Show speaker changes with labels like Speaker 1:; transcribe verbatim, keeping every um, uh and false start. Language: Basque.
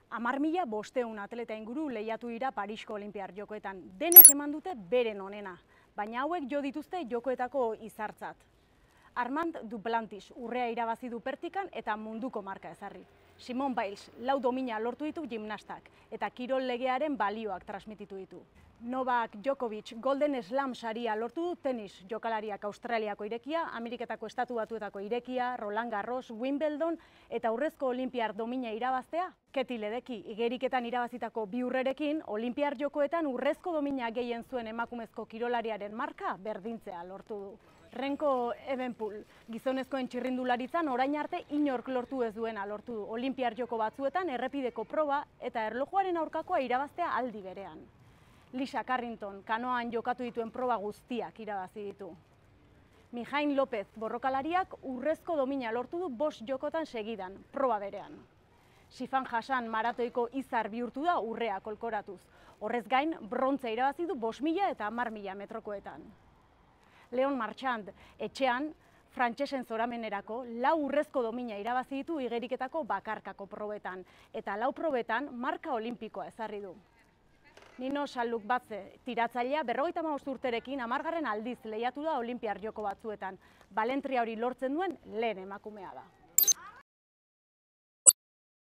Speaker 1: Hamar mila bosteun atleta inguru lehiatu dira Parisko Olinpiar Jokoetan. Denek eman dute beren onena, baina hauek jo dituzte jokoetako izartzat. Armand Duplantis urrea irabazi du pertikan eta munduko marka ezarri. Simone Biles lau domina lortu ditu gimnastak eta kirol legearen balioak transmititu ditu. Novak Djokovic Golden Slam saria lortu du tenis jokalariak Australiako irekia, Ameriketako Estatu Batuetako irekia, Roland Garros, Wimbledon eta urrezko olinpiar domina irabaztea. Keti Ledecky igeriketan irabazitako bi urrerekin, Olinpiar Jokoetan urrezko domina gehien zuen emakumezko kirolariaren marka berdintzea lortu du. Renko Evenepoel gizonezkoen txirrindularitzan orain arte inork lortu ez duena lortu du. Olinpiar Joko batzuetan errepideko proba eta erlojuaren aurkakoa irabaztea aldi berean. Lisa Carrington kanoan jokatu dituen proba guztiak irabazi ditu. Mijain Lopez borrokalariak urrezko domina lortu du bost jokotan segidan, proba berean. Sifan Hassan maratoiko izar bihurtu da urrea kolkoratuz. Horrez gain, brontza irabazi du bost mila eta hamar mila metrokoetan. Leon Marchand etxean, frantsesen zoramenerako lau urrezko domina irabazi ditu igeriketako bakarkako probetan, eta lau probetan marka olimpikoa ezarri du. Nino Schaldouck-Batze tiratzailea berrogeita hamabost urterekin hamargarren aldiz lehiatu da Olinpiar Joko batzuetan. Balentria hori lortzen duen lehen emakumea da.